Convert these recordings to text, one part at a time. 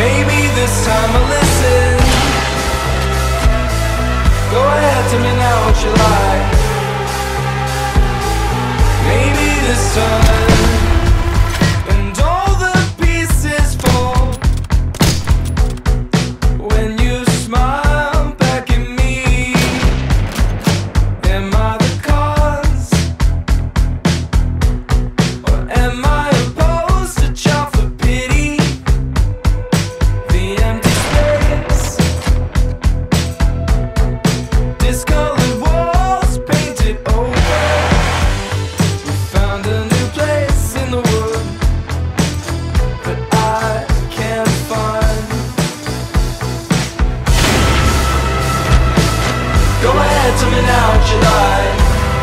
Maybe this time I'll listen. Go ahead, tell me now what you like. Maybe this time. And all the pieces fall when you smile back at me. Am I the cause? Or am I a poster child for pity? The empty space, discolored walls painted over. We found a new place in the wood that I can't find. Go ahead, tell me now what you like.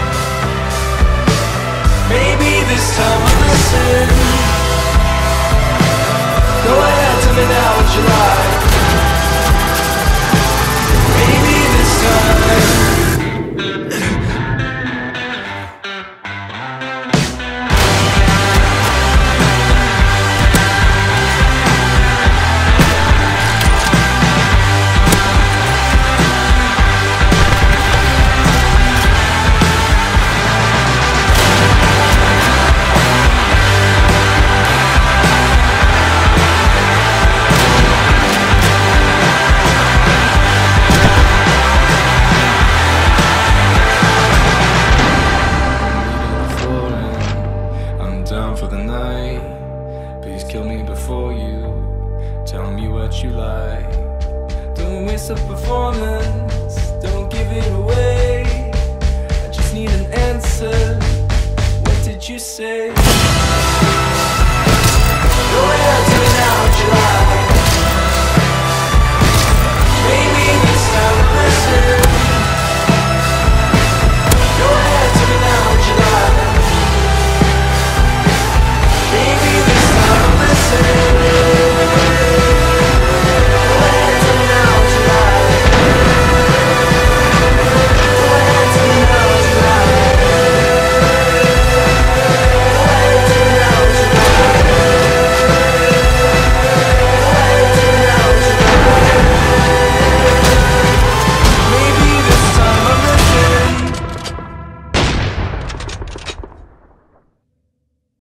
Maybe this time I'll listen. Go ahead, tell me now what you like. Maybe this time. Down for the night. Please kill me before you tell me what you like. Don't waste a performance, don't give it away. I just need an answer. What did you say?